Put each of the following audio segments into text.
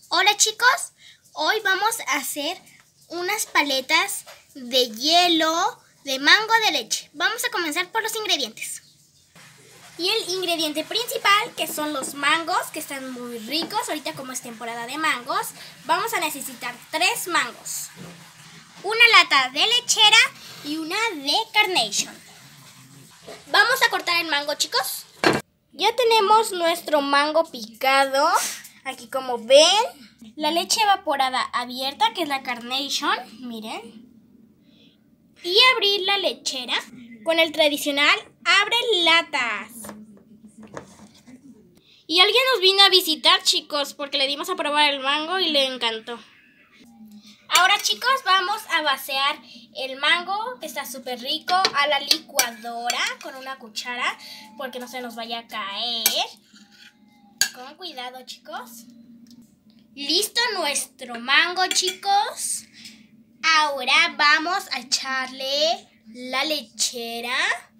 Hola chicos, hoy vamos a hacer unas paletas de hielo de mango de leche. Vamos a comenzar por los ingredientes. Y el ingrediente principal, que son los mangos, que están muy ricos. Ahorita como es temporada de mangos, vamos a necesitar 3 mangos, una lata de lechera y una de Carnation. Vamos a cortar el mango, chicos. Ya tenemos nuestro mango picado. Aquí como ven, la leche evaporada abierta, que es la Carnation, miren. Y abrir la lechera con el tradicional abre latas. Y alguien nos vino a visitar, chicos, porque le dimos a probar el mango y le encantó. Ahora, chicos, vamos a vaciar el mango, que está súper rico, a la licuadora con una cuchara, porque no se nos vaya a caer. Con cuidado, chicos. Listo nuestro mango, chicos. Ahora vamos a echarle la lechera.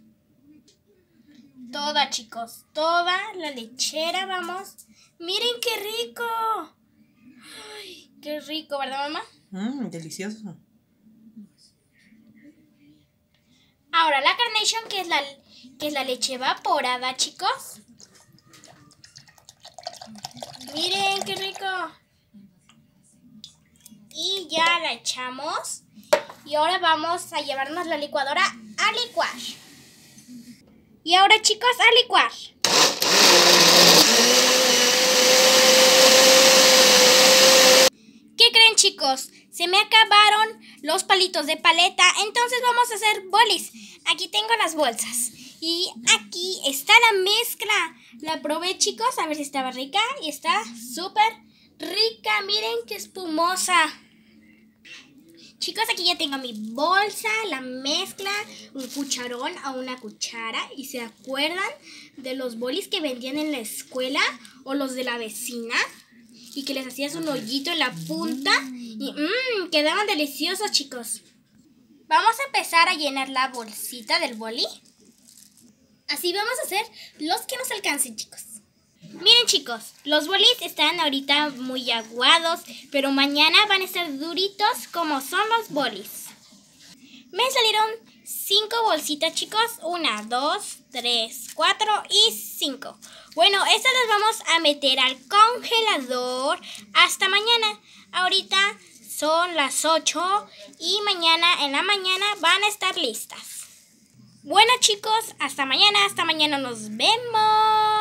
Toda, chicos, toda la lechera, vamos. Miren qué rico. Ay, qué rico, ¿verdad, mamá? Delicioso. Ahora la Carnation, que es la leche evaporada, chicos. Miren qué rico. Y ya la echamos. Y ahora vamos a llevarnos la licuadora a licuar. Y ahora, chicos, a licuar. ¿Qué creen, chicos? Se me acabaron los palitos de paleta, entonces vamos a hacer bolis. Aquí tengo las bolsas. Y aquí está la mezcla. La probé, chicos, a ver si estaba rica. Y está súper rica. Miren qué espumosa. Chicos, aquí ya tengo mi bolsa, la mezcla, un cucharón a una cuchara. ¿Y se acuerdan de los bolis que vendían en la escuela o los de la vecina? Y que les hacías un hoyito en la punta y quedaban deliciosos, chicos. Vamos a empezar a llenar la bolsita del boli. Así vamos a hacer los que nos alcancen, chicos. Miren, chicos, los bolis están ahorita muy aguados, pero mañana van a estar duritos como son los bolis. Me salieron 5 bolsitas, chicos. 1, 2, 3, 4 y 5. Bueno, estas las vamos a meter al congelador hasta mañana. Ahorita son las 8 y mañana en la mañana van a estar listas. Bueno, chicos, hasta mañana nos vemos.